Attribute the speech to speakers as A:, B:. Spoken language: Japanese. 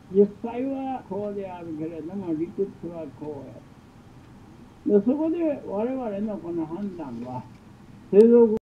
A: 実際はこうであるけれども、理屈はこうや。でそこで我々のこの判断は、世俗